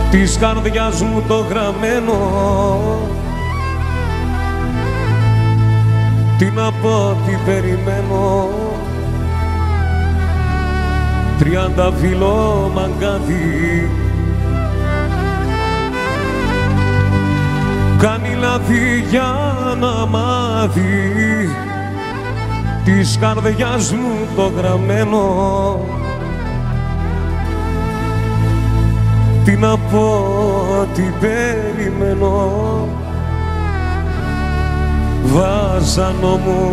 της καρδιάς μου το γραμμένο. Τι να πω, τι περιμένω, 30 φυλλό μαγκάδι. Κάνει λάθη για να μάθει της καρδιάς μου το γραμμένο. Τι να πω, τι περιμένω, βάζανο μου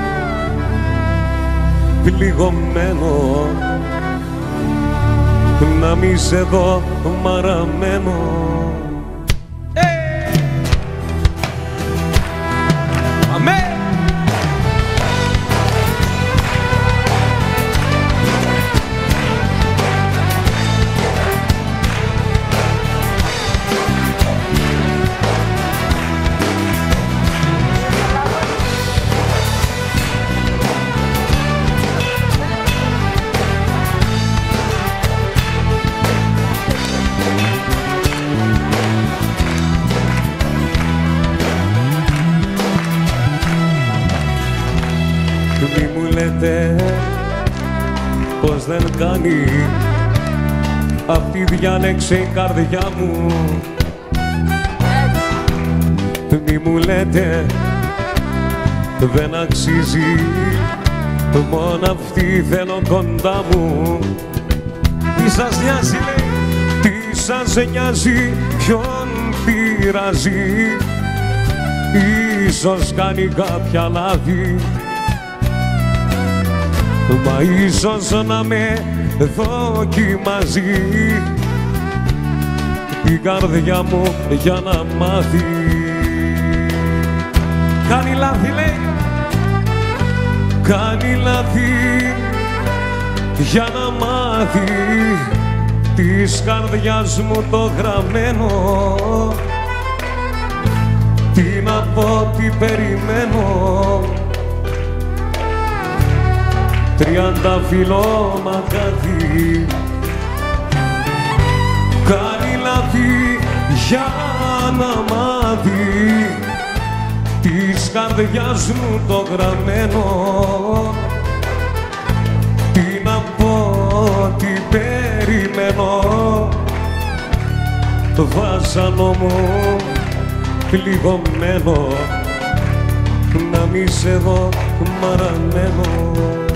πληγωμένο, να μη σε δω μαραμένο. Μη μου λέτε πως δεν κάνει, αυτή διάλεξε η καρδιά μου. Μη μου λέτε δεν αξίζει, μόνο αυτή θέλω κοντά μου. Τι σας νοιάζει λέει, τι σας νοιάζει, ποιον πειράζει, ίσως κάνει κάποια λάθη, μα ίσως να με δοκιμάζει την καρδιά μου για να μάθει. Κάνει λάθη λέει, κάνει λάθη για να μάθει της καρδιάς μου το γραμμένο. Τι να πω, τι περιμένω, 30 φυλλό μαγκάδι. Κάνει λάθη για να μάθει της καρδιάς μου το γραμμένο. Τι να πω, τι περιμένω, το βάζανο μου πληγωμένο, να μη σε δω μαραμένο.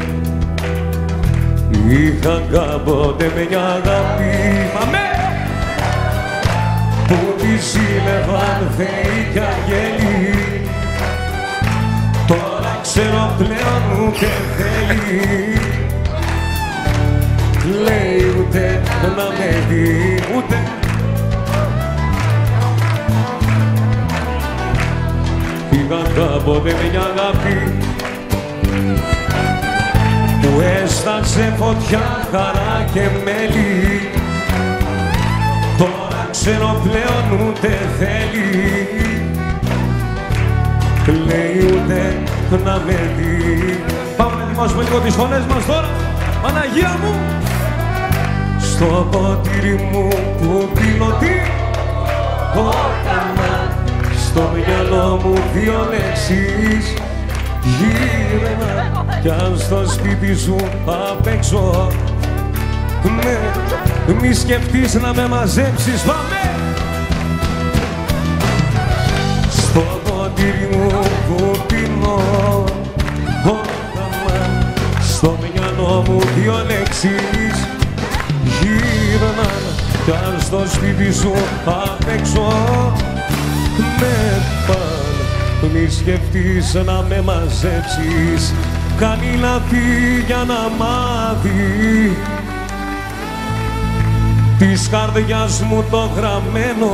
Είχα κάποτε μια αγάπη, που τη ζήλευαν θεοί κι αγγέλοι, τώρα ξέρω πλέον ούτε θέλει, λέει ούτε να με δει, ούτε είχα κάποτε μια αγάπη που έσταξε φωτιά, χαρά και μέλι, τώρα ξέρω πλέον ούτε θέλει, λέει ούτε να με δει. Πάμε να ετοιμάσουμε λίγο τις φωνές μας τώρα, Παναγία μου. Στο ποτήρι μου που πίνω τι όραμα, στο μυαλό μου δύο λέξεις γύρνα, κι αν στο σπίτι σου απ' έξω μη σκεφτείς να με μαζέψεις. Πάμε! Στο ποτήρι μου που πίνω όραμα, στο μυαλό μου δύο λέξεις γύρνα, κι αν στο σπίτι σου απ' έξω μη σκεφτείς να με μαζέψεις. Κάνει λάθη για να μάθει της καρδιάς μου το γραμμένο.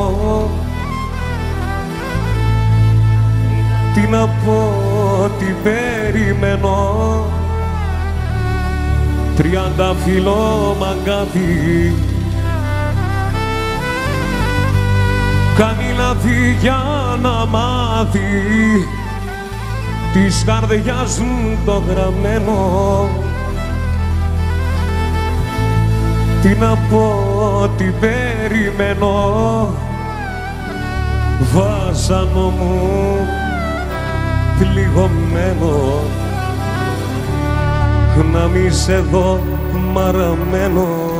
Τι να πω, τι περιμένω, 30 φυλλό μαγκάδι. Κάνει λάθη για να μάθει της καρδιάς μου το γραμμένο. Τι να πω, τι περιμένω, βάσανο μου πληγωμένο, να μη σε δω μαραμένο.